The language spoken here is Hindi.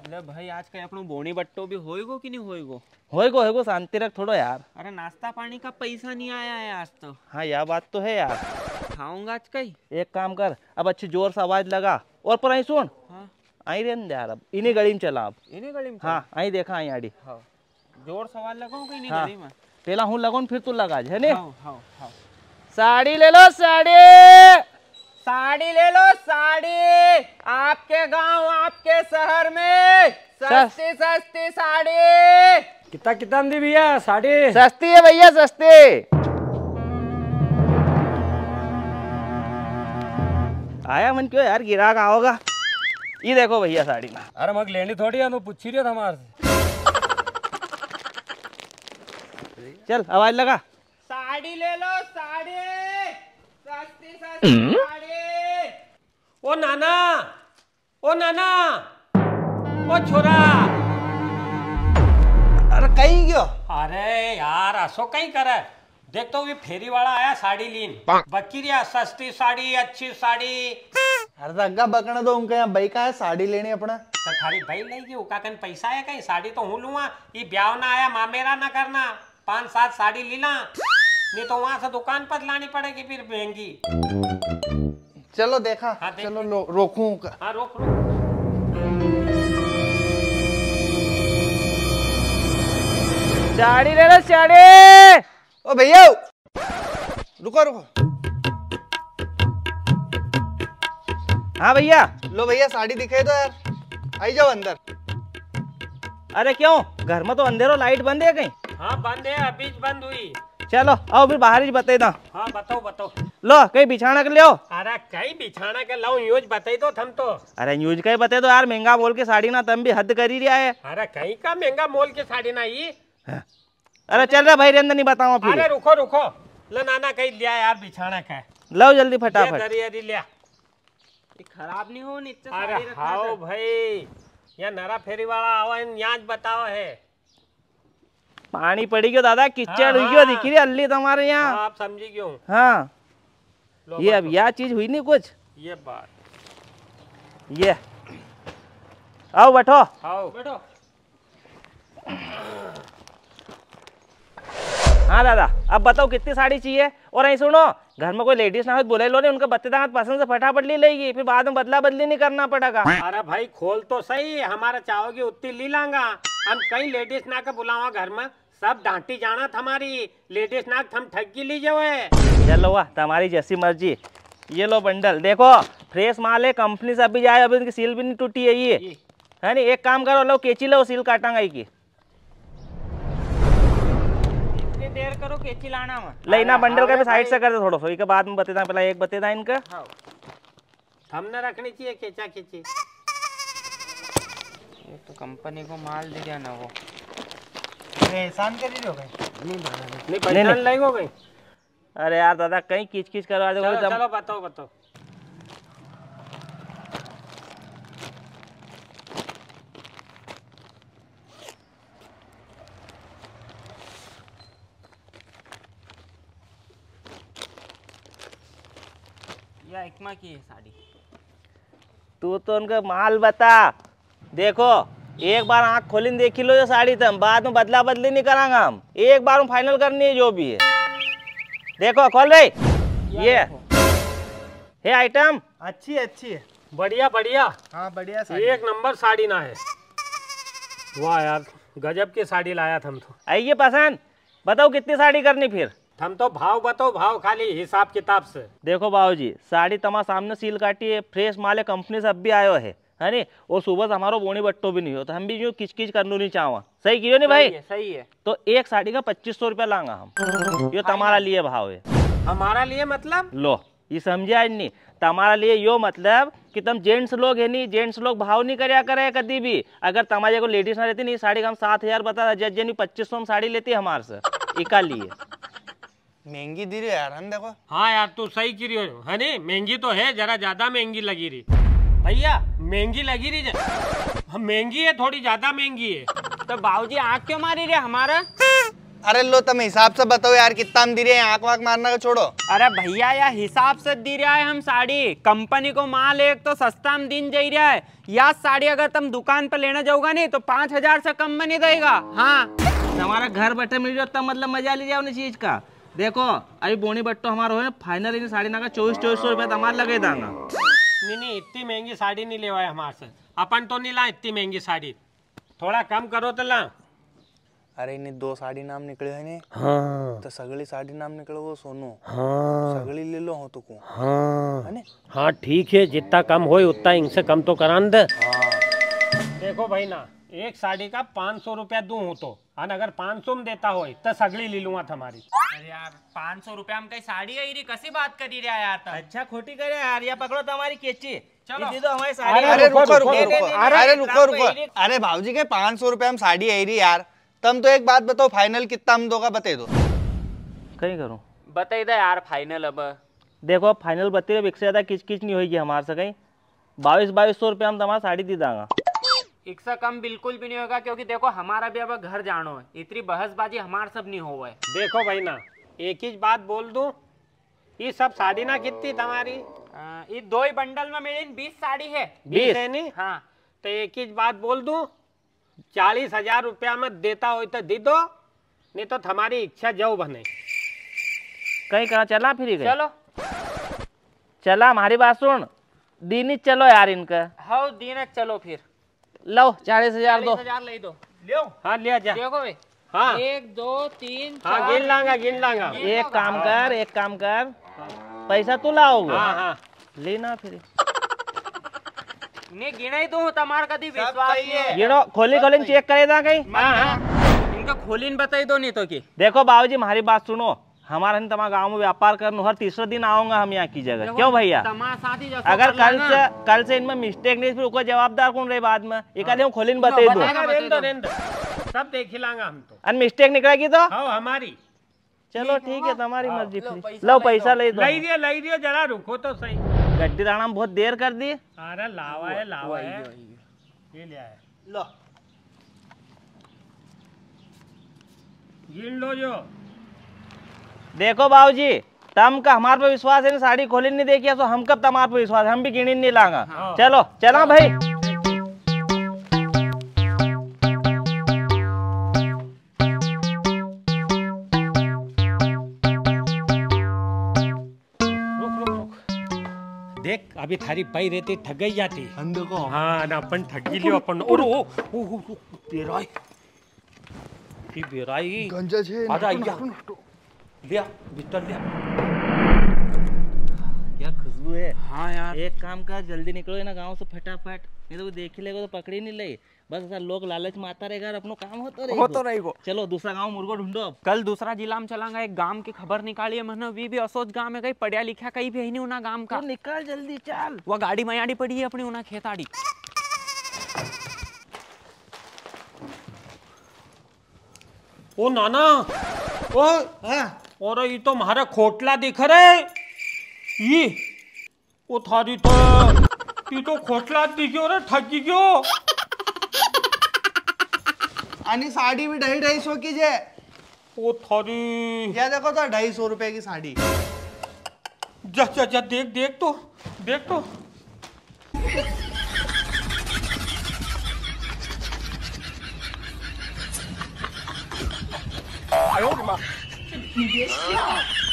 ले भाई आज कहीं अपनो बोनी बट्टो भी होएगो कि नहीं होएगो? होएगो शांति रख थोड़ा यार। अरे नाश्ता पानी का पैसा नहीं आया है आज तो। हाँ यह बात तो है यार। खाऊंगा आज कहीं। एक काम कर, अब अच्छी जोर से आवाज लगा और पर आई सुन। हाँ आई रहने यार, अब इन्हीं गली में चला अब। इन्हीं गली में? हाँ आई देखा आई आड़ी। हाँ जोर सवाल लगाऊं कहीं नहीं हाँ। गली में? पहला हूँ लगन फिर तू लगा है ने। हाँ हाँ हाँ। साड़ी ले लो साड़ी। साड़ी ले लो साड़ी, आपके गांव आपके शहर में सस्ती सस्ती साड़ी। कितना कितना दी भैया साड़ी? सस्ती है भैया सस्ती। आया मन क्यों यार, गिराक आओगा। ये देखो भैया साड़ी ना। अरे मग लेनी थोड़ी है, तो पूछ रही है हमारे से। चल आवाज लगा। साड़ी ले लो साड़ी, सस्ती सस्ती साड़ी। ओ नाना, ओ नाना, ओ छोरा। अरे कहीं क्यों? अरे यार असो कहीं करे। देख तो भी फेरी वाला आया साड़ी लीन बकीरिया, सस्ती साड़ी अच्छी साड़ी। अरे दग्गा बकना दो उनका, यहाँ भाई का है साड़ी लेनी अपना। तो थारी भाई लेगी उका कन पैसा है कहीं? साड़ी तो हूँ लूंगा, ये ब्याह ना आया मामेरा ना करना। 5-7 साड़ी लीला, नहीं तो वहां से दुकान पर लानी पड़ेगी फिर महंगी। चलो देखा। हाँ, देख चलो रोकूं। हाँ रोक रोक। साड़ी ले लो साड़ी। ओ भैया रुको रुको। हाँ भैया। लो भैया साड़ी दिखाई दो यार, आई जाओ अंदर। अरे क्यों, घर में तो अंधेरो, लाइट बंद है कहीं? हाँ बंद है, अभी बंद हुई। चलो आओ फिर बाहर ही बता दा। हाँ बताओ बताओ। लो कहीं बिछाना कर लियो। अरे कई बिछाना के लाऊं यूज बताई तो थम तो। अरे न्यूज का ही बता दो यार, महंगा बोल के साड़ी ना तम भी हद कर ही रहा है। अरे कहीं का महंगा मोल के साड़ी ना ये। अरे चल रहा भाई रेंद्र, नहीं बताऊँ फिर। अरे रुको रुको, लो नाना कहीं लिया यार बिछाना का। लो जल्दी फटाफट। दरी लिया। ये खराब नहीं हो नीचे अरे साड़ी रखना हाँ था। भाई, यहाँ नरा फेरी वाला आवा यहाँ बताओ है। पानी पड़ी क्यों दादा, कीचड़ हाँ, हुई क्यों हाँ। दिख रही अल्ली तुम्हारे यहाँ? हाँ, आप समझी क्यों? हाँ लो ये अब बैठो। यह चीज हुई नहीं कुछ। ये बात। ये आओ बैठो। आओ बैठो। हाँ दादा अब बताओ कितनी साड़ी चाहिए। और ऐसे सुनो, घर में कोई लेडीज ना हो बोले लो, नहीं उनका बत्ते दांत पसंद से फटाफट ले लेगी, फिर बाद में बदला बदली नहीं करना पड़ेगा। अरे भाई खोल तो सही, हमारा चाहोगे उतनी ली लांगा। हम कई लेडीज ना के बुलावा घर में, सब डांटी जाना हमारी लेडीज ना हम ठगी ली जो है। चलो वाह तुम्हारी जैसी मर्जी। ये लो बंडल देखो, फ्रेश माल है, कंपनी से अभी जाए, अभी उनकी सील भी नहीं टूटी है ये है नहीं। एक काम करो, लो केची लो, सील काटांगा की। इतनी देर करो केची लाना में। लेना बंडल का भी साइड से कर दो थोड़ा सा, के बाद में बतेदा, पहला एक बतेदा इनका। हमने रखनी चाहिए खींचा खींची। ये तो कंपनी को माल दे दिया ना वो। एहसान कर रही हो गए। नहीं पैसा लगेगा कहीं? अरे यार दादा कहीं किच किच करवा दो। चलो चलो बताओ बताओ। या एकमा की है साड़ी। तू तो उनका माल बता। देखो एक बार आंख खोली देखी लो जो साड़ी तुम, बाद में बदला बदली नहीं करांगा हम, एक बार में फाइनल करनी है जो भी है। देखो खोल रही, ये है आइटम। अच्छी है। बढ़िया बढ़िया। हाँ बढ़िया साड़ी। एक नंबर साड़ी ना है। वाह यार गजब की साड़ी लाया थम तो। आइए पसंद, बताओ कितनी साड़ी करनी फिर। हम तो भाव बताओ, भाव खाली हिसाब किताब से। देखो बाबूजी साड़ी तुम्हारे सामने सील काटी है, फ्रेश माल है, कंपनी से अब भी आयो है नहीं। और सुबह से हमारो बोनी बट्टो भी नहीं हो, तो हम भी जो किच किच करनू नहीं चाहवा। सही कियो नहीं भाई? सही है। तो एक साड़ी का 2500 रुपया लांगा हम। ये तुम्हारा लिए भाव है। हमारा लिए मतलब? लो ये समझे आज नहीं, तुम्हारा लिए यो मतलब कि तुम जेंट्स लोग है नहीं, जेंट्स लोग भाव नहीं करया करे कभी भी। अगर तुम्हारे को लेडीज ना रहती नहीं, साड़ी का हम 7000 बता, जज नहीं 2500 में साड़ी लेती है हमारे से, इका लिए। महंगी दी रही यार हम देखो। हाँ यार तू सही की रही हो है नहीं, महंगी तो है, जरा ज्यादा महंगी लगी रही भैया, महंगी लगी रही। महंगी है, थोड़ी ज्यादा महंगी है। तो बाबूजी आँख क्यों मारी रे हमारा? अरे लो तुम हिसाब से बताओ यार कितना हम दे रहे हैं, आंख वाँख मारना का छोड़ो। अरे भैया यार हिसाब से दी रहा है हम साड़ी, कंपनी को माल एक तो सस्ता में दिन जा रहा है। या साड़ी अगर तुम दुकान पर लेने जाओगा नहीं तो 5,000 से कम में नहीं देगा। हाँ हमारा घर बैठे मिल जाओ तब मतलब मजा ले जाओ चीज का। देखो अभी बोनी बट्टो हमारा हो फाइनल इन साड़ी ना का 2400 रुपया हमारा लगे दांगा। नहीं इतनी महंगी साड़ी नहीं लेवाए हमारे से, अपन तो नहीं ला इतनी महंगी साड़ी, थोड़ा कम करो तो ला। अरे इन्हें 2 साड़ी नाम निकले है ने। हाँ तो सगली साड़ी नाम निकले वो सोनू। हाँ सगली ले लो हो तो को। हाँ है ने? हाँ ठीक है, जितना कम हो उतना इनसे कम तो करान दे। देखो भाई ना, एक साड़ी का 500 रुपया दूं हो तो, और अगर 500 में देता हो तो सगली ले लूंगा तुम्हारी। अरे यार 500 रुपया में कहीं साड़ी आई रही, कैसी बात करी रहा यार तुम? अच्छा खोटी करे यार, या पकड़ो तुम्हारी केची। चलो। दे दो हमारी साड़ी। अरे रुको रुको दे, दे, रुको, दे, दे, अरे दे, रुको दे, रुको। दे, अरे भाऊजी के 500 रुपया में साड़ी आई रही यार। तुम तो एक बात बताओ, फाइनल कितना हम दोगा बता दो। कहीं करूँ बताई दे यार फाइनल। अब देखो फाइनल बत्ती एक से ज्यादा किच किच नहीं होगी हमारे से कहीं। 2200 रुपया हम तुम्हारा साड़ी दी दांगा। इससे कम बिल्कुल भी नहीं होगा, क्योंकि देखो हमारा भी अब घर जानो है, इतनी बहसबाजी हमार सब नहीं हुआ है। देखो भाई ना, एक ही बात बोल दूं, ये सब साड़ी ना कितनी तुम्हारी? ये 2 ही बंडल में मेरी 20 साड़ी है। 20 है नहीं? हाँ तो एक ही बात बोल दूं, 40,000 रुपया में देता हो तो दे दो, नहीं तो तुम्हारी इच्छा जो बने। कहीं कहाँ चला फिर गए? चलो चला हमारी बात सुन, दीनी चलो यार इनका। हाँ दिन चलो फिर। लो 40,000 दो। 40,000 ले दो। हाँ लिया जा। देखो भाई, हाँ 1 2 3 हाँ गिन लांगा गिन लांगा। एक काम कर पैसा तू लाओगे। हाँ हाँ लेना फिर नहीं गिना ही तो तुम्हारा कभी विश्वास नहीं है। गिनो, खोली चेक करे था कहीं। हाँ हाँ इनका खोलीन बताई दो नहीं तो की। देखो बाबूजी हमारी बात सुनो, हमारा तुम्हारे गांव में व्यापार करने हर तीसरे दिन आऊंगा हम यहाँ की जगह। क्यों भैया? तुम्हारे साथ ही जैसा अगर कर लेना। कल से इनमें मिस्टेक नहीं, फिर उसको जवाबदार कौन रहे बाद में? एक आधे खोलिन बता दो। रेंद सब देख ही लांगा हम तो। अन मिस्टेक निकलेगी तो हाँ हमारी। चलो ठीक है, तुम्हारी मर्जी। लो पैसा ले दो। लाई दियो जरा, रुको तो सही। गड्डी राणा बहुत देर कर दी। अरे लावा है ये ले आया। लो गिन लो जो। देखो बाबूजी, तम का हमारे पे विश्वास है, साड़ी खोली नहीं देखी तो हम कब तुम्हारे पे विश्वास है? हम भी गिनी नहीं लांगा। चलो चला भाई। देख अभी थारी पाई रहती ठग गई जाती। अंधो को। हाँ ना अपन ठगी लियो अपन। और ओ बेराई की बेराई गंजा छे। आजा लिया बिस्तर लिया। क्या खुशबू है। हाँ यार एक काम कर, जल्दी निकलो ना गांव से फटाफट, नहीं तो वो देख ही लेगा तो पकड़ी नहीं ले। बस ऐसा लोग लालच में आता रहेगा और अपनो काम होता रहेगा। चलो दूसरा गांव मुर्गो ढूंढो अब। कल दूसरा जिला में चलांगा, एक गांव की खबर निकाली है मैंने। भी असोच गांव में कहीं पढ़िया लिखा कहीं भी है नहीं उना गांव का। तो निकल जल्दी चल। वो गाड़ी मयाड़ी पड़ी है अपनी उना खेताड़ी। ओ नाना ओ और ये तो हमारा खोटला दिख रहा है। ये ओ थारी तो ये तो खोटला दिखो रे, ठगी क्यों? आणि साड़ी भी 250 की जे। ओ थारी क्या देखो तो 250 रुपए की साड़ी। जा जा जा देख तो 你别笑。